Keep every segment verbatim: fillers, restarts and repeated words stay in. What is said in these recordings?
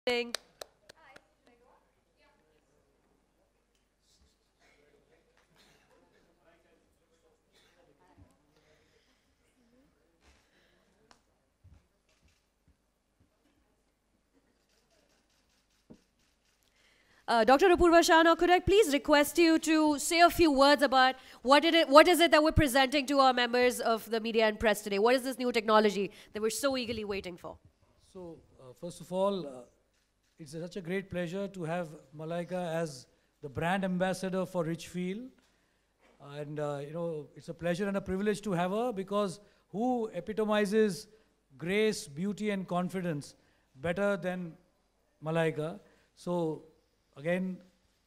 evening. Uh, Doctor Apurva Shah, could I please request you to say a few words about what, it, what is it that we're presenting to our members of the media and press today? What is this new technology that we're so eagerly waiting for? So, uh, first of all, uh, it's such a great pleasure to have Malaika as the brand ambassador for Richfield. And, uh, you know, it's a pleasure and a privilege to have her, because who epitomizes grace, beauty, and confidence better than Malaika? So, again,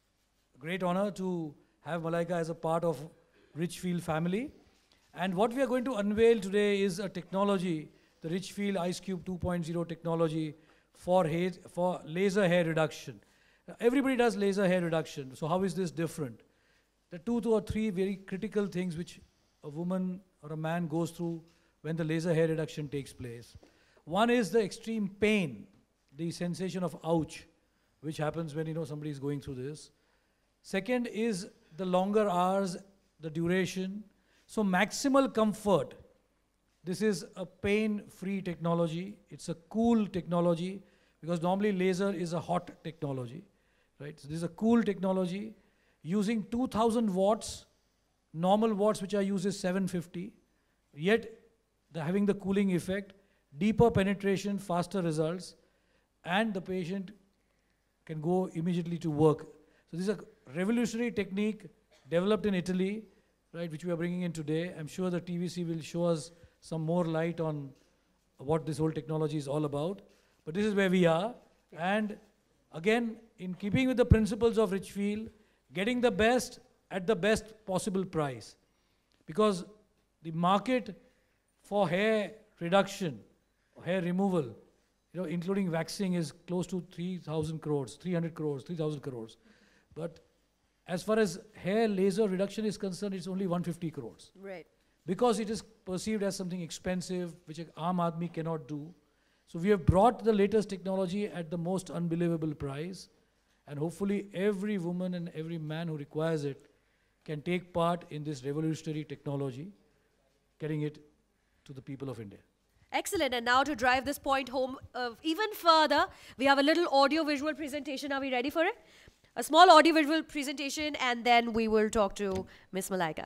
great honor to have Malaika as a part of Richfield family. And what we are going to unveil today is a technology, the Richfield IceCube two point oh technology for, hair, for laser hair reduction. Now, everybody does laser hair reduction, so how is this different? The two, two or three very critical things which a woman or a man goes through when the laser hair reduction takes place. One is the extreme pain, the sensation of ouch, which happens when, you know, somebody is going through this. Second is the longer hours, the duration. So maximal comfort. This is a pain-free technology. It's a cool technology, because normally laser is a hot technology, right? So this is a cool technology using two thousand watts. Normal watts which are used is seven fifty. Yet the, having the cooling effect, deeper penetration, faster results, and the patient can go immediately to work. So this is a revolutionary technique developed in Italy, right, which we are bringing in today. I'm sure the T V C will show us some more light on what this whole technology is all about. But this is where we are. And again, in keeping with the principles of Richfield, getting the best at the best possible price. Because the market for hair reduction, hair removal, you know, including waxing, is close to three thousand crores, three hundred crores, three thousand crores. But as far as hair laser reduction is concerned, it's only one hundred fifty crores. Right. Because it is perceived as something expensive, which an aam aadmi cannot do. So we have brought the latest technology at the most unbelievable price. And hopefully every woman and every man who requires it can take part in this revolutionary technology, getting it to the people of India. Excellent. And now to drive this point home uh, even further, we have a little audio-visual presentation. Are we ready for it? A small audio-visual presentation, and then we will talk to Miss Malaika.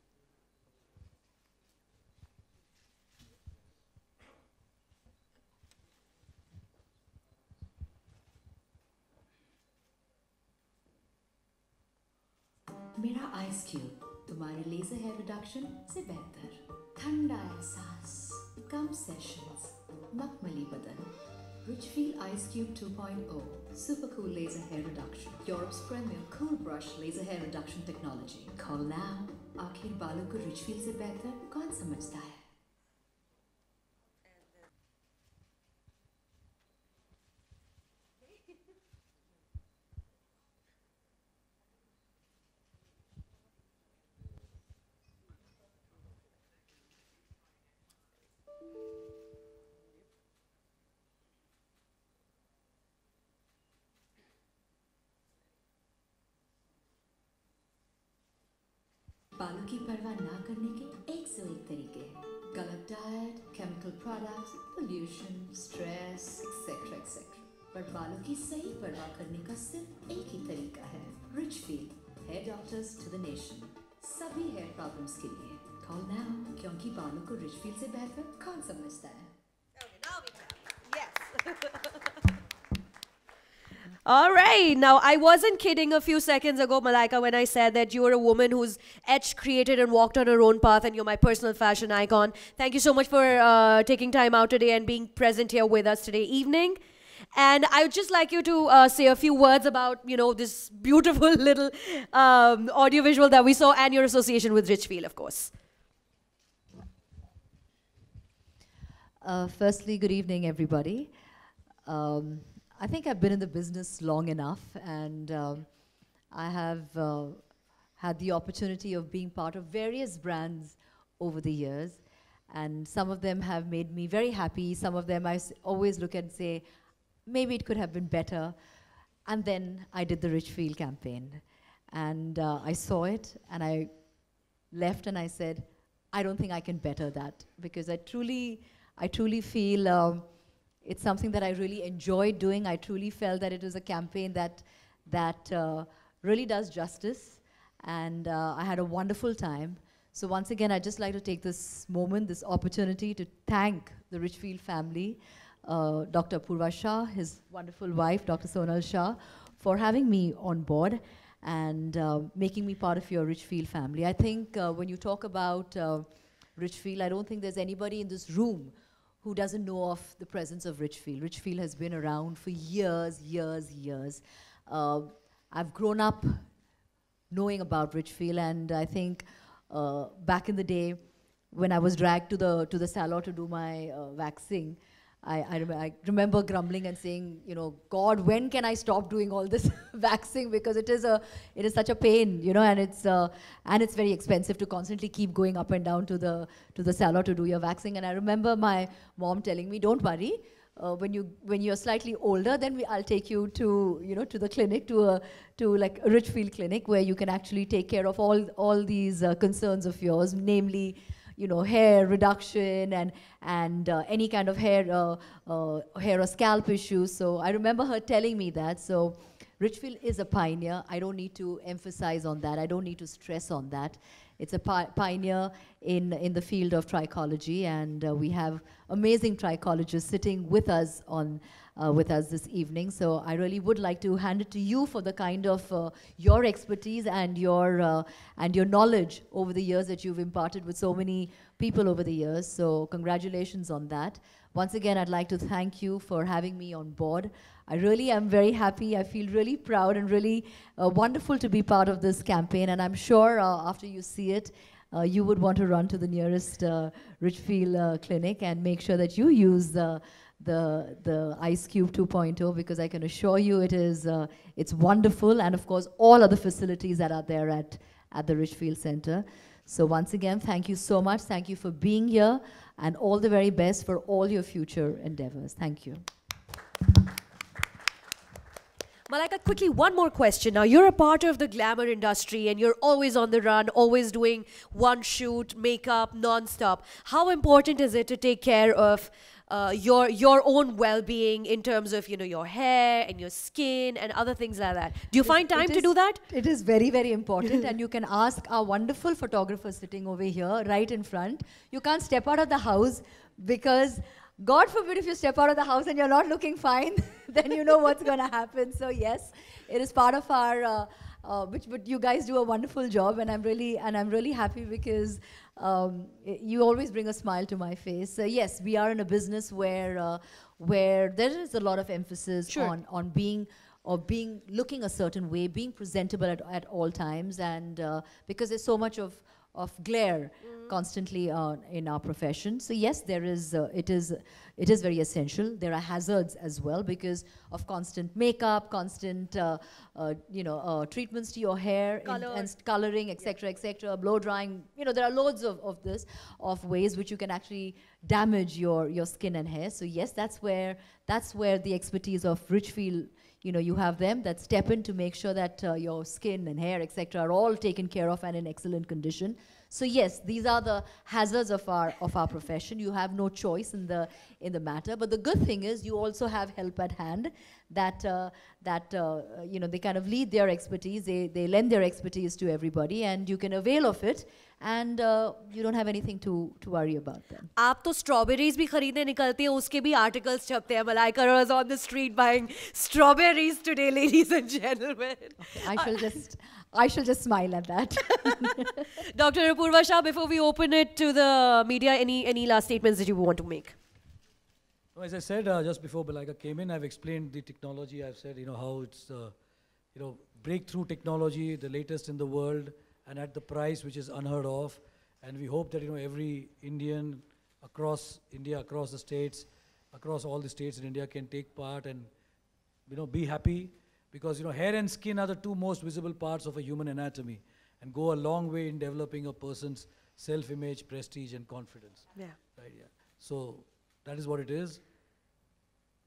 मेरा ice cube तुम्हारे laser hair reduction से बेहतर, ठंडा एहसास, कम sessions, मखमली बदन. Richfield IceCube two point oh Super Cool Laser Hair Reduction, Europe's premier cool brush laser hair reduction technology. Call now. आखिर बालों को Richfield से बेहतर कौन समझता है? बालों की परवाह ना करने के एक सौ एक तरीके हैं. गलत diet, chemical products, pollution, stress, etcetera etcetera. पर बालों की सही परवाह करने का सिर्फ एक ही तरीका है. Richfield, hair doctors to the nation. सभी हेयर प्रॉब्लम्स के लिए कॉल नाउ, क्योंकि बालों को Richfield से बेहतर कौन समझता है? All right. Now, I wasn't kidding a few seconds ago, Malaika, when I said that you are a woman who's etched, created, and walked on her own path, and you're my personal fashion icon. Thank you so much for uh, taking time out today and being present here with us today evening. And I would just like you to uh, say a few words about, you know, this beautiful little um, audiovisual that we saw and your association with Richfield, of course. Uh, firstly, good evening, everybody. Um, I think I've been in the business long enough, and um, I have uh, had the opportunity of being part of various brands over the years, and some of them have made me very happy. Some of them I s always look and say, maybe it could have been better. And then I did the Richfield campaign. And uh, I saw it, and I left and I said, I don't think I can better that, because I truly, I truly feel um, it's something that I really enjoyed doing. I truly felt that it was a campaign that, that uh, really does justice, and uh, I had a wonderful time. So once again, I'd just like to take this moment, this opportunity to thank the Richfield family, uh, Doctor Apurva Shah, his wonderful wife, Doctor Sonal Shah, for having me on board and uh, making me part of your Richfield family. I think uh, when you talk about uh, Richfield, I don't think there's anybody in this room who doesn't know of the presence of Richfield. Richfield has been around for years, years, years. Uh, I've grown up knowing about Richfield, and I think uh, back in the day when I was dragged to the, to the salon to do my uh, waxing, I, I, rem I remember grumbling and saying, you know, God, when can I stop doing all this waxing, because it is a, it is such a pain, you know, and it's uh, and it's very expensive to constantly keep going up and down to the to the salon to do your waxing. And I remember my mom telling me, don't worry, uh, when you when you're slightly older, then we, I'll take you to you know to the clinic, to a to like a Richfield clinic, where you can actually take care of all all these uh, concerns of yours, namely, you know, hair reduction and and uh, any kind of hair uh, uh, hair or scalp issues. So I remember her telling me that. So Richfield is a pioneer. I don't need to emphasize on that. I don't need to stress on that. It's a pi pioneer in in the field of trichology, and uh, we have amazing trichologists sitting with us on uh, with us this evening. So I really would like to hand it to you for the kind of uh, your expertise and your uh, and your knowledge over the years that you've imparted with so many people over the years. So congratulations on that. Once again, I'd like to thank you for having me on board. I really am very happy. I feel really proud and really uh, wonderful to be part of this campaign. And I'm sure uh, after you see it, uh, you would want to run to the nearest uh, Richfield uh, clinic and make sure that you use the the the Ice Cube two point oh, because I can assure you it is uh, it's wonderful, and of course all other facilities that are there at at the Richfield Center. So once again, thank you so much. Thank you for being here, and all the very best for all your future endeavors. Thank you. Malaika, quickly, one more question. Now, you're a part of the glamour industry and you're always on the run, always doing one shoot, makeup, non-stop. How important is it to take care of uh, your your own well-being in terms of, you know, your hair and your skin and other things like that? Do you It- find time it to is- do that? It is very, very important, and you can ask our wonderful photographer sitting over here, right in front. You can't step out of the house because, God forbid, if you step out of the house and you're not looking fine, then you know what's going to happen. So yes, it is part of our, uh, uh, which, but you guys do a wonderful job, and I'm really, and I'm really happy because um, y- you always bring a smile to my face. So yes, we are in a business where, uh, where there is a lot of emphasis Sure. on, on being, or being, looking a certain way, being presentable at, at all times, and uh, because there's so much of, of glare constantly uh, in our profession. So yes, there is, uh, it is, it is very essential. There are hazards as well because of constant makeup, constant, uh, uh, you know, uh, treatments to your hair, in- Color. and s- coloring, et cetera, et cetera, blow drying. You know, there are loads of, of this, of ways which you can actually damage your, your skin and hair. So yes, that's where, that's where the expertise of Richfield, you know, you have them that step in to make sure that uh, your skin and hair, et cetera, are all taken care of and in excellent condition. So yes, these are the hazards of our of our profession. You have no choice in the in the matter. But the good thing is you also have help at hand that uh, that uh, you know, they kind of lead their expertise. They they lend their expertise to everybody, and you can avail of it. And uh, you don't have anything to to worry about then. आप तो strawberries भी खरीदने निकलती हैं, उसके भी articles छपते हैं. Malaika was on the street buying strawberries today, ladies and gentlemen. I shall just I shall just smile at that. Doctor Apurva Shah, before we open it to the media, any any last statements that you want to make? No, as I said uh, just before Malaika came in, I've explained the technology. I've said, you know, how it's, uh, you know, breakthrough technology, the latest in the world, and at the price which is unheard of. And we hope that, you know, every Indian across India, across the states, across all the states in India can take part and, you know, be happy. Because, you know, hair and skin are the two most visible parts of a human anatomy and go a long way in developing a person's self-image, prestige, and confidence. Yeah. Right, yeah. So that is what it is.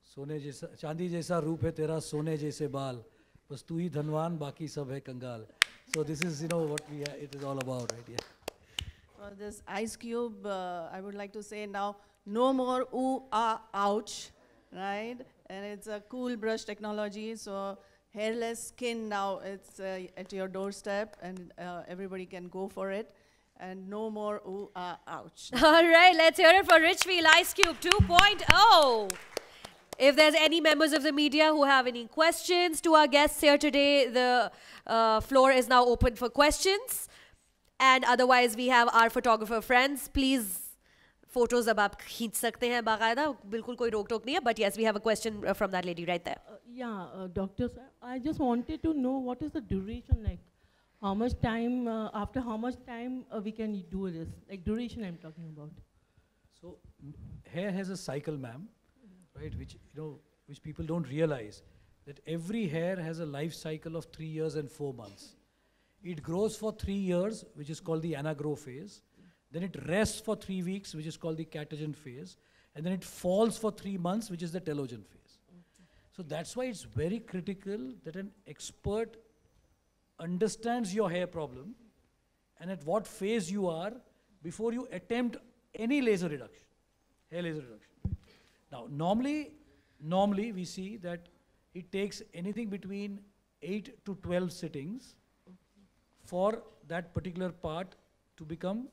सोने जैसा चांदी जैसा रूप है तेरा सोने जैसे बाल बस तू ही धनवान बाकी सब है कंगाल. So this is you know what we are, it is all about, right? Yeah. For this Ice Cube, uh, I would like to say now, no more ooh, ah, ouch, right? And it's a cool brush technology, so hairless skin now, it's uh, at your doorstep, and uh, everybody can go for it. And no more ooh, ah, ouch. All right, let's hear it for Richfield Ice Cube two point oh. If there's any members of the media who have any questions to our guests here today, the uh, floor is now open for questions. And otherwise, we have our photographer friends. Please, photos ab aap खींच सकते हैं बाकायदा, बिल्कुल कोई रोक टोक नहीं है. But yes, we have a question uh, from that lady right there. Uh, yeah, uh, doctor, sir, I just wanted to know what is the duration like? How much time, uh, after how much time uh, we can do this? Like duration I'm talking about. So hair has a cycle, ma'am, right? Which you know, which people don't realize that every hair has a life cycle of three years and four months. It grows for three years, which is called the anagrow phase. Then it rests for three weeks, which is called the catagen phase. And then it falls for three months, which is the telogen phase. Okay. So that's why it's very critical that an expert understands your hair problem and at what phase you are before you attempt any laser reduction, hair laser reduction. Now, normally, normally we see that it takes anything between eight to twelve sittings for that particular part to become,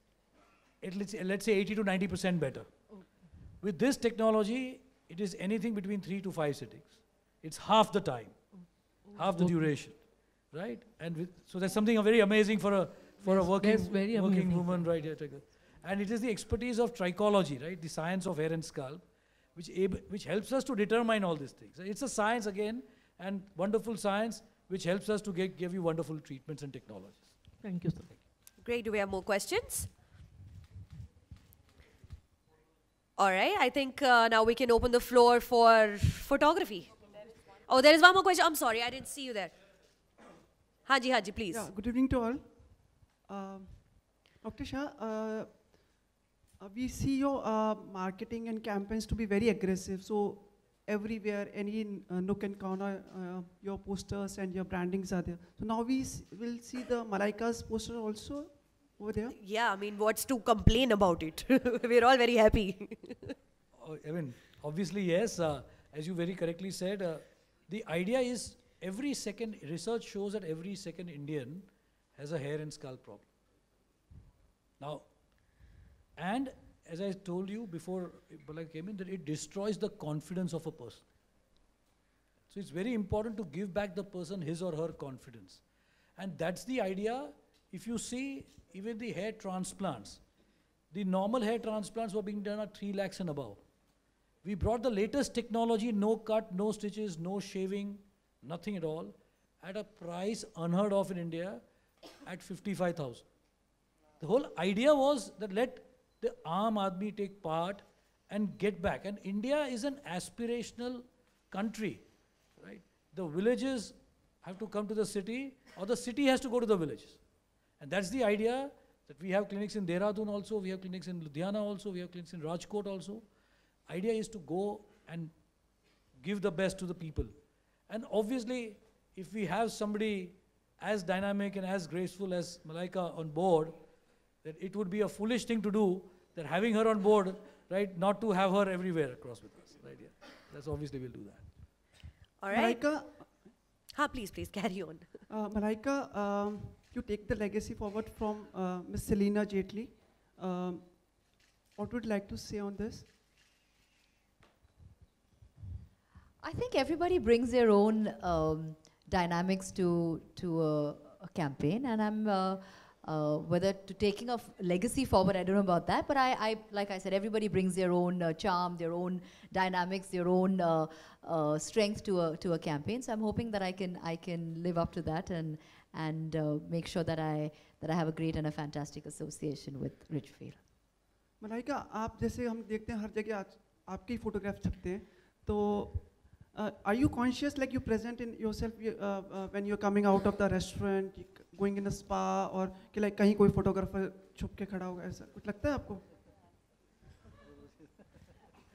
it, let's, say, let's say eighty to ninety percent better. Okay. With this technology, it is anything between three to five sittings. It's half the time, okay. half the okay. duration, right? And with, so that's something very amazing for a for yes, a working very working amazing. woman, right here. And it is the expertise of trichology, right? The science of hair and scalp, which ab which helps us to determine all these things. It's a science again, and wonderful science, which helps us to get, give you wonderful treatments and technologies. Thank you, sir. Great. Do we have more questions? All right. I think uh, now we can open the floor for photography. Oh, there is one more question. I'm sorry. I didn't see you there. Haji, Haji, please. Yeah, good evening to all. Uh, Doctor Shah, uh, uh, we see your uh, marketing and campaigns to be very aggressive. So everywhere, any uh, nook and corner, uh, your posters and your brandings are there. So now we will see the Malaika's poster also over there. Yeah, I mean, what's to complain about it? We're all very happy. uh, I mean, obviously, yes. Uh, as you very correctly said, uh, the idea is every second, research shows that every second Indian has a hair and scalp problem. Now, and as I told you before Malaika came in, that it destroys the confidence of a person. So it's very important to give back the person his or her confidence. And that's the idea. If you see, even the hair transplants, the normal hair transplants were being done at three lakhs and above. We brought the latest technology, no cut, no stitches, no shaving, nothing at all, at a price unheard of in India at fifty-five thousand. The whole idea was that let the Aam Aadmi take part and get back. And India is an aspirational country, right? The villages have to come to the city, or the city has to go to the villages. And that's the idea, that we have clinics in Dehradun also, we have clinics in Ludhiana also, we have clinics in Rajkot also. Idea is to go and give the best to the people. And obviously, if we have somebody as dynamic and as graceful as Malaika on board, that it would be a foolish thing to do, that having her on board, right, not to have her everywhere across with us, right? Yeah. That's obviously we'll do that. All right. Malaika, ha, please, please, carry on. uh, Malaika, um, you take the legacy forward from uh, Miss Selina Jaitley. Um, what would you like to say on this? I think everybody brings their own um, dynamics to to a, a campaign, and I'm uh, uh, whether to taking of legacy forward, I don't know about that, but I, I like I said, everybody brings their own uh, charm, their own dynamics, their own uh, uh, strength to a to a campaign. So I'm hoping that I can I can live up to that and and uh, make sure that I that I have a great and a fantastic association with Richfield. Malaika, आप जैसे हम देखते हैं हर जगह आज आपकी photograph छपते हैं, तो Uh, are you conscious, like you present in yourself uh, uh, when you're coming out of the restaurant, going in a spa, or कि like कहीं कोई photographer छुप के खड़ा होगा, ऐसा कुछ लगता है आपको?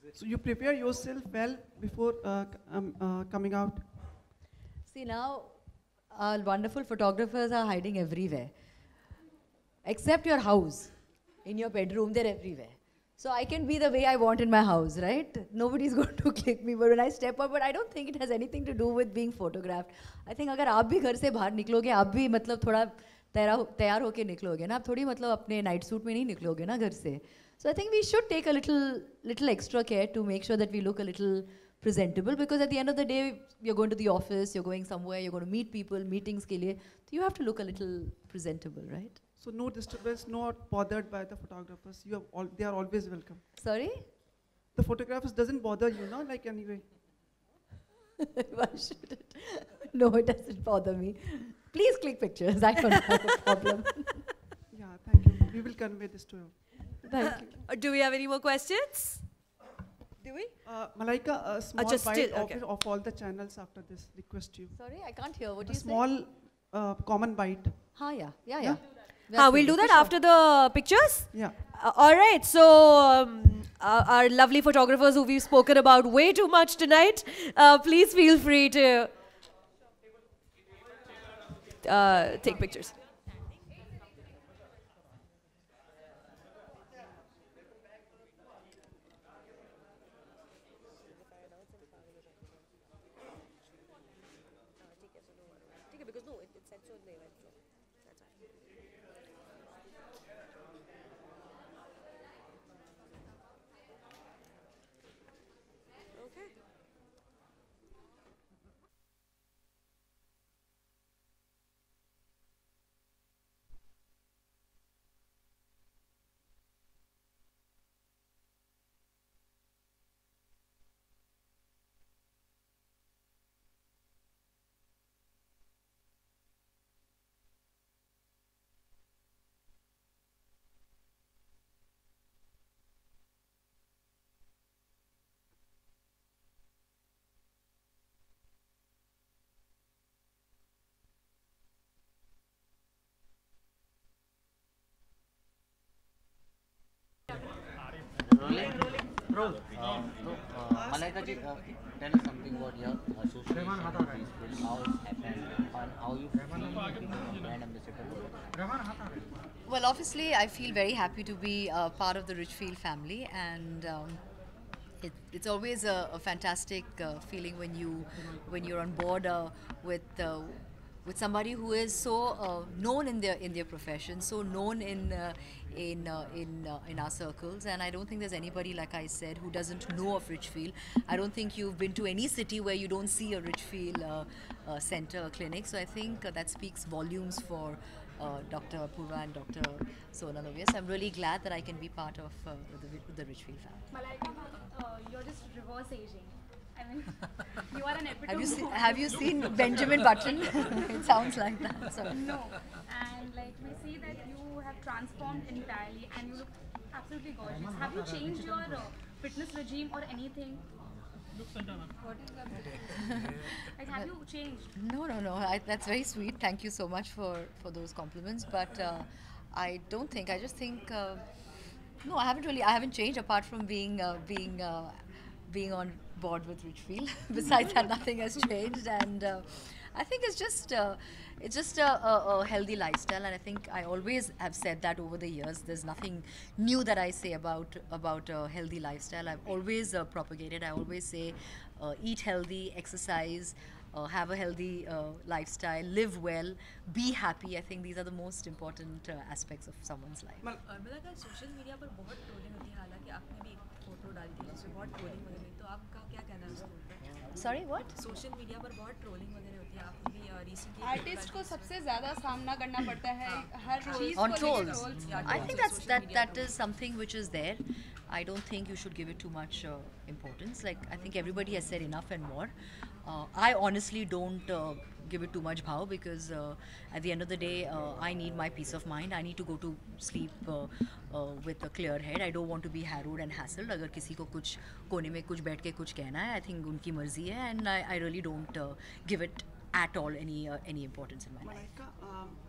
So you prepare yourself well before uh, c- um, uh, coming out. See, now our wonderful photographers are hiding everywhere. Except your house. In your bedroom, they're everywhere. So I can be the way I want in my house, right? Nobody's going to click me. But when I step up, but I don't think it has anything to do with being photographed. I think अगर आप भी घर से बाहर निकलोगे, आप भी मतलब थोड़ा तैयार तैयार होके निकलोगे ना, आप थोड़ी मतलब अपने नाइट सूट में नहीं निकलोगे ना घर से. So I think we should take a little little extra care to make sure that we look a little presentable, because at the end of the day, you're going to the office, you're going somewhere, you're going to meet people, meetings के लिए, so you have to look a little presentable, right? So no disturbance, not bothered by the photographers. You have all, they are always welcome. Sorry? The photographers doesn't bother you, no? Like anyway. Why should it? No, it doesn't bother me. Please click pictures. I don't have a problem. Yeah, thank you. We will convey this to you. Thank you. Uh, do we have any more questions? Do we? Uh, Malaika, a small just bite still- of, okay. it- of all the channels after this. Request you. Sorry, I can't hear. What A do you say? small uh, common bite. Ha, yeah. Yeah, Yeah? yeah. Huh, we'll do that after the pictures? Yeah. Uh, all right, so um, uh, our lovely photographers who we've spoken about way too much tonight, uh, please feel free to uh, take pictures. Roll. Uh, so, uh, Malaika ji, uh, tell us something about your association with Peaceful, how it happened, and how you feel being a brand ambassador. Well, obviously, I feel very happy to be uh, part of the Richfield family, and um, it, it's always a, a fantastic uh, feeling when you when you're on board uh, with uh, with somebody who is so uh, known in their in their profession, so known in uh, in uh, in uh, in our circles. And I don't think there's anybody, like I said, who doesn't know of Richfield. I don't think you've been to any city where you don't see a Richfield uh, uh, center, a clinic. So I think uh, that speaks volumes for uh, Doctor Apurva and Doctor Sonal over here. So I'm really glad that I can be part of uh, the, the Richfield family. Malaika, uh, you're just reverse aging. I mean, you are an epitome. Have you seen, of- have you seen Benjamin Button? It sounds like that. So. No. And like we see that you have transformed entirely and you look absolutely gorgeous. Have you changed your uh, fitness regime or anything? What is that? Like, have you changed? No, no, no. I, that's very sweet. Thank you so much for, for those compliments. But uh, I don't think. I just think. Uh, no, I haven't really. I haven't changed apart from being uh, being uh, being on board with Richfield. Besides that, nothing has changed, and uh, I think it's just uh, it's just a, a, a healthy lifestyle. And I think I always have said that over the years. There's nothing new that I say about about a healthy lifestyle. I've always uh, propagated. I always say, uh, eat healthy, exercise. Uh, have a healthy uh, lifestyle, live well, be happy. I think these are the most important uh, aspects of someone's life. Malaika social media पर बहुत trolling होती है हालांकि आपने भी photo डाली थी जिसमें बहुत ट्रोलिंग वगैरह हुई, तो आपका क्या कहना है उसके ऊपर? Sorry, what? सोशल मीडिया पर बहुत ट्रोलिंग वगैरह होती है, आपने भी रिसेंटली आर्टिस्ट को सबसे ज्यादा सामना करना पड़ता है हर चीज On को trolls. लेकर trolls। Yeah, I trolls, think that's social that media that is something which is there. I don't think you should give it too much uh, importance. Like I think everybody has said enough and more. Uh, I honestly don't uh, give it too much bhav because uh, at the end of the day, uh, I need my peace of mind. I need to go to sleep uh, uh, with a clear head. I don't want to be harrowed and hassled. अगर किसी को कुछ कोने में कुछ बैठ के कुछ कहना है, I think उनकी मर्जी है, and I, I really don't uh, give it at all any uh, any importance in my life. Malaika, um,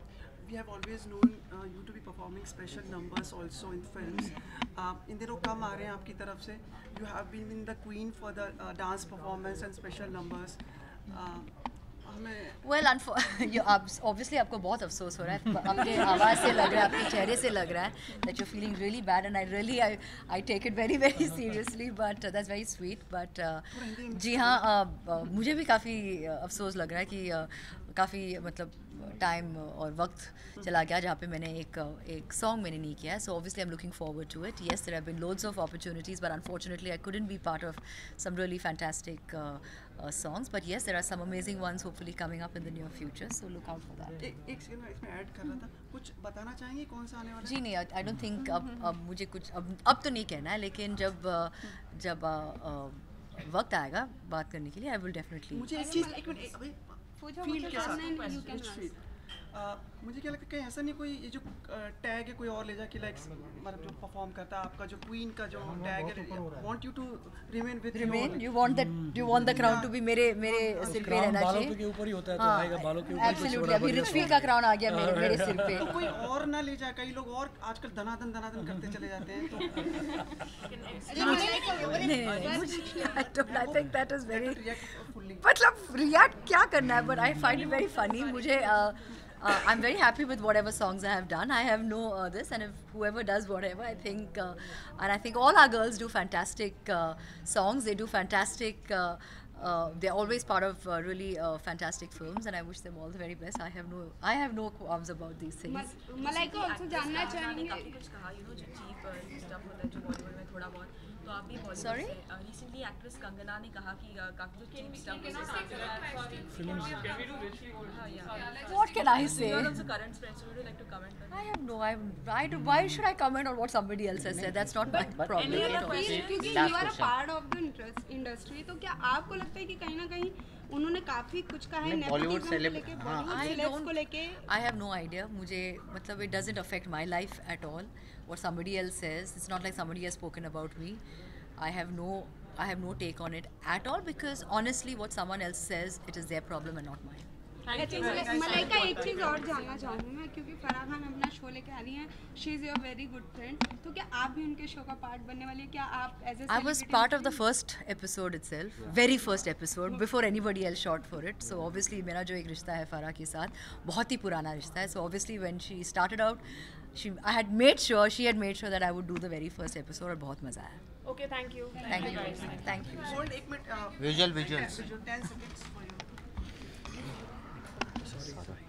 we have always known uh, you to be performing special numbers also in films. Uh, in दिनों कम आ रहे हैं आपकी तरफ से. You have been in the queen for the uh, dance performance and special numbers. Uh, Well, you obviously आपको बहुत अफसोस हो रहा है, आपके आवाज़ से लग रहा है, आपके चेहरे से लग रहा है that you're feeling really bad, and I really I I take it very very seriously, but uh, that's very sweet. But uh, जी हाँ, uh, uh, मुझे भी काफ़ी अफसोस लग रहा है कि uh, काफ़ी मतलब टाइम और वक्त चला गया जहाँ पे मैंने एक एक सॉन्ग मैंने नहीं किया है. So obviously I am looking forward to it. Yes, there have been loads of opportunities, but unfortunately I couldn't be part of some really fantastic songs, but yes, there are some amazing ones hopefully coming up in the near future, so look out for that. एक एक second में इसमें add कर रहा था, कुछ बताना चाहेंगे कौन सा आने वाला है? जी नहीं, आई डोंट थिंक अब अब मुझे कुछ अब अब तो नहीं कहना है, लेकिन जब जब वक्त आएगा बात करने के लिए, आई विल डेफिनेटली. मुझे एक चीज़ एक मिनट अभी फील के साथ Uh, मुझे क्या लगता है कहीं ऐसा नहीं कोई ये जो टैग है कोई और ले जाए कि लाइक मतलब जो परफॉर्म करता है आपका जो क्वीन का जो टैग है, want you to remain with remain you want that you want the crown to be मेरे मेरे सिर पे रहना चाहिए. बालों के ऊपर ही होता है, तो आएगा बालों के ऊपर. एब्सोल्युटली, अभी रिचफील का क्राउन आ गया मेरे मेरे सिर पे. तो कोई और ना ले जाए, कई लोग और आजकल धनाधन धनाधन करते चले जाते हैं. तो I think that is very, मतलब रिएक्ट क्या करना है, but I find it very funny. मुझे Uh, I'm very happy with whatever songs I have done. I have no uh, this, and if whoever does whatever, I think, uh, and I think all our girls do fantastic uh, songs. They do fantastic. Uh, uh, they're always part of uh, really uh, fantastic films, and I wish them all the very best. I have no, I have no qualms about these things. Malaika also जानना चाहेंगे. काफी कुछ कहा, you know, जो cheap stuff होता है जो बॉलीवुड में थोड़ा बहुत, तो आप भी बॉलीवुड Sorry? से रिसेंटली एक्ट्रेस कंगना ने कहा कि काफी कुछ cheap stuff What can I say? You are also current friends, so would you like to comment on I have no, I, I do, why should I comment on what somebody else has said? That's not my problem. any at other all. question, क्योंकि you are a part of the industry, तो क्या आपको लगता है कि कहीं ना कहीं उन्होंने काफी कुछ कहा है बॉलीवुड सेलेब लेके, बॉलीवुड सेलेब्स को लेके? I have no idea. मुझे मतलब it doesn't affect my life at all. What somebody else says, it's not like somebody has spoken about me. I have no, I have no take on it at all, because honestly, what someone else says, it is their problem and not mine. Malaika, एक चीज़ और जानना चाहूँगी मैं, क्योंकि फराह खान अपना show लेके आ रही हैं. She is your very good friend, तो क्या आप भी उनके शो का पार्ट बनने वाली है? क्या आप as a I was part of the first episode itself, very first episode, before anybody else shot for it. So obviously मेरा जो एक रिश्ता है फराह के साथ, बहुत ही पुराना रिश्ता है. So obviously when she started out, she I had made sure, she had made sure that I would do the very first episode, और बहुत मज़ा आया. Okay, thank you. Thank you. Thank you. Hold एक minute. Visual, visuals. ten seconds for you. Sorry.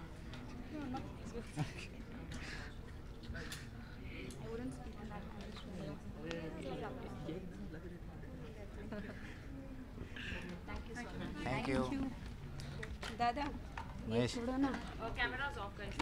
Thank you. दादा, ये महेश. छोड़ो ना. Cameras of कर.